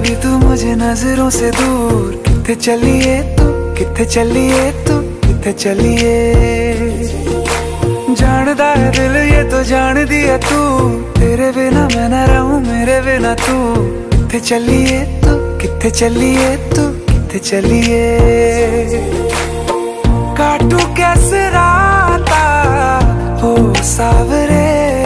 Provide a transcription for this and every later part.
भी तू मुझे नजरों से दूर, किथे चलिए तू, किथे चलिए तू, किथे चलिए। जानदा है दिल ये तो जान दिया तू, तेरे बिना मैं न रहूं मेरे बिना तू। किथे चलिए तू, किथे चलिए तू, किथे चलिए। काटू कैसे राता हो सावरे,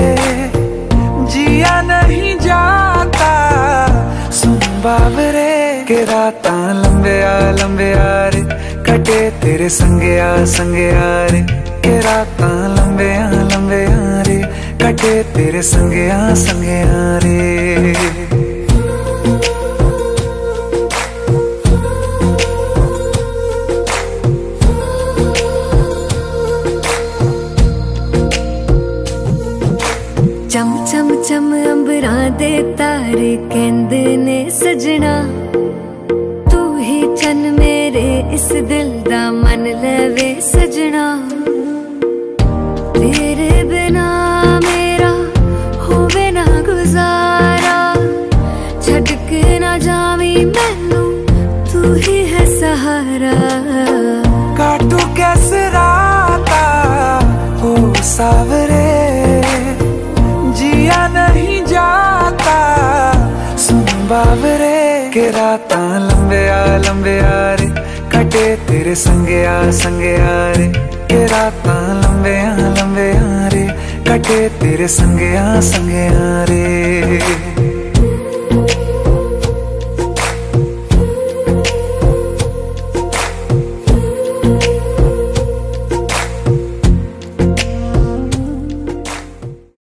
जिया नहीं जाता सुन बाबरे। के राता लंबे आ रे, कटे तेरे संगे आ रे। के राता लंबे आ रे, कटे तेरे संगे आ रे। चम चम चम अंबरां दे तारे कहंदे ने सजना, तू ही चन मेरे इस दिल दा मन लवे सजना। तेरे बिना मेरा होवे ना गुजारा, छड़ के ना जावी मैनू तू ही है सहारा। काटू कैसे राता हो सावरे, जिया नहीं जाता सुन बाबरे। के राता लंबे आ रे, कटे तेरे संगे आ रे। के राता लंबे आ रे, कटे तेरे संगे आ रे।